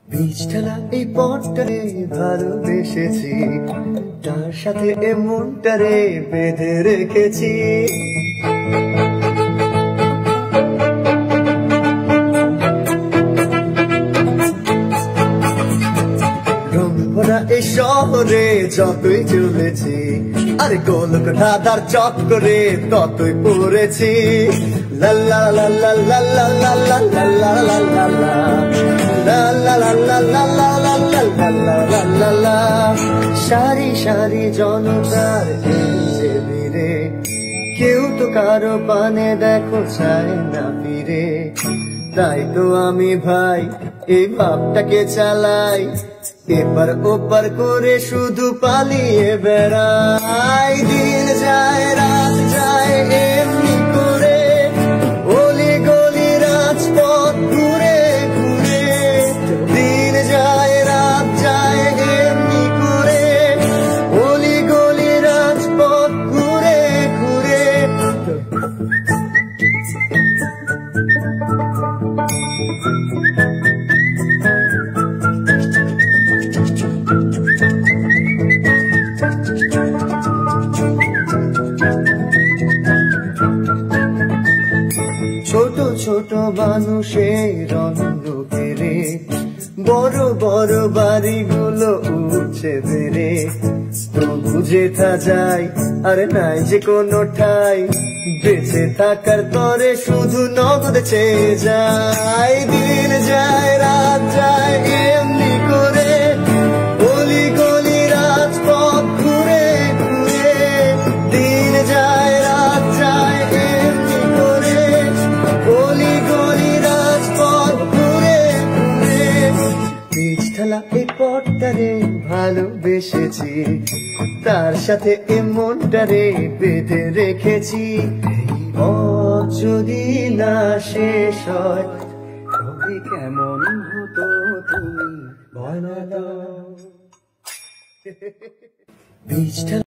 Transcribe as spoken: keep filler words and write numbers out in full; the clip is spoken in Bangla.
বীজ ঢালা এই পথটারে ভালোবেসেছি, তার সাথে এ মনটারে বেঁধে রেখেছি। এই শহরে যতই চলেছি, আরে গোলক ধাঁধার চক্করে ততই পড়েছি। লাল্লা লাল্লা লাল্লা লাল্লা লাল্লা লাল্লা লাল্লা লাল্লা লাল্লা লাল্লা লাল্লা। সারি সারি জনতার যে ভিড়ে, কেউ তো কারো পানে দেখো চায় না ফিরে। তাই তো আমি ভাই এই ভাবটাকে চালাই, এপার ওপার করে শুধু পালিয়ে বেড়াই। দিন যায় রাত যায় এমনি করে, অলি গলি রাজপথ ঘুরে ঘুরে। দিন যায় রাত যায় এমনি করে, অলি গলি রাজপথ ঘুরে ঘুরে। ছোট ছোট মানুষের অন্ন পেরে, বড় বড় বাড়িগুলো উঠছে বেড়ে। তবু যেথা যায় আর নাই যে কোনো ঠাই, বেঁচে থাকার তরে শুধু নগদ চেয়ে যায়। দিন যায় রাত যায় এমনি করে, গলি গলি রাজপথ ঘুরে ঘুরে। দিন যায় রাত যায় এমনি করে, গলি গলি রাজপথ ঘুরে ঘুরে। বীজ ঢালা এই পথটারে ভালোবেসেছি, তার সাথে এ মনটারে বেঁধে রেখেছি। পথ যদি না শেষ হয় তবে কেমন হতো তুমি বলো। বীজ ঢালা